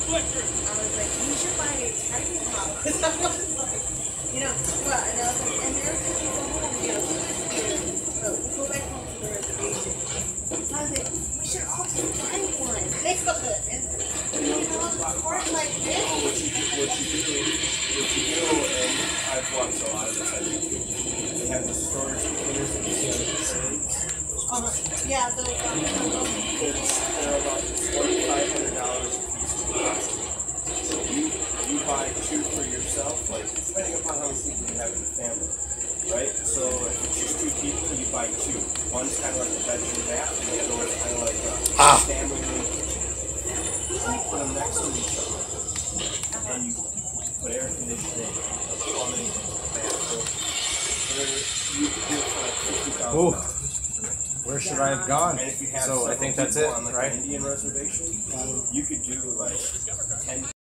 was like, you should buy a tiny house. I was like, well, and I was like, and there's the people home, go back home to the reservation. So I was like, we should all just buy one. They go, and part like this. What you do, and I've watched a lot of this on YouTube. They have the storage containers that you see on the trains. Yeah, those. They're about $4,500 a piece. So you buy two for yourself, like depending upon how many people you have in the family, right? So if it's just two people, you buy two. One's kind of like a bedroom bath, and the other one's kind of like a family room kitchen. You put them next to each other, and you put air conditioning, plumbing, bathroom. You could do it for like $50,000. Where should I have gone? And if you have So I think that's it, on like right? an Indian reservation, you could do like 10